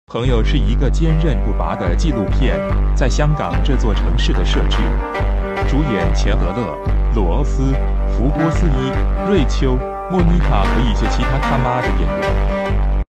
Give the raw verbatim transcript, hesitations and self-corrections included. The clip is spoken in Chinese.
朋友是一个坚韧不拔的纪录片，在香港这座城市的设置。主演钱德勒、鲁欧斯、福波斯伊、瑞秋、莫妮卡和一些其他他妈的演员。